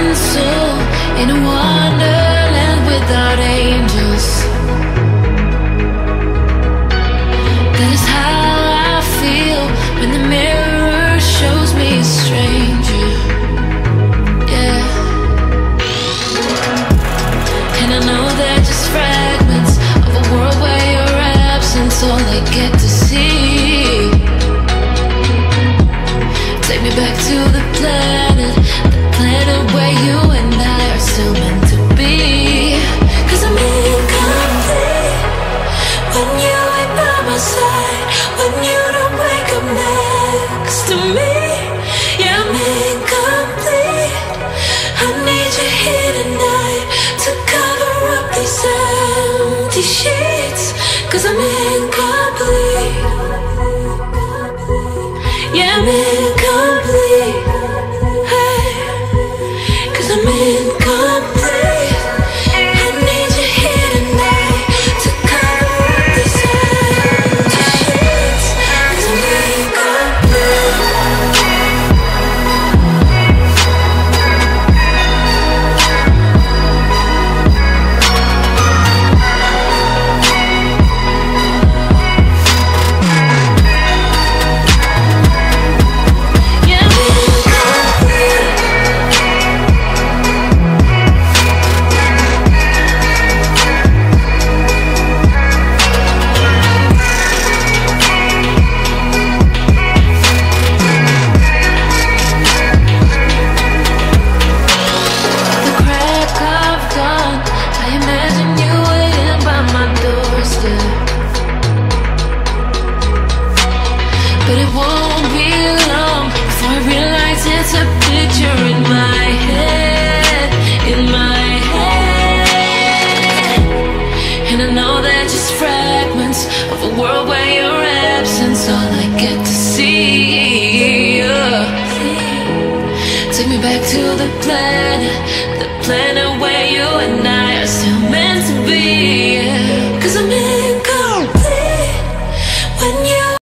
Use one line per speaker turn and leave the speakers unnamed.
soul in a wonderland without angels. That is how I feel when the mirror shows me a stranger. Yeah. And I know they're just fragments of a world where your absence all I get to see. Take me back to the planet where you and I are still meant to be. 'Cause I'm incomplete when you ain't by my side, when you don't wake up next to me. Yeah, I'm incomplete. I need you here tonight to cover up these empty sheets. 'Cause I'm incomplete. Yeah, I'm incomplete. I'm incomplete. I need you here tonight to cover up these empty sheets. 'Cause I'm incomplete. But it won't be long before I realize it's a picture in my head, in my head. And I know they're just fragments of a world where your absence all I get to see. Take me back to the planet where you and I are still meant to be. 'Cause I'm in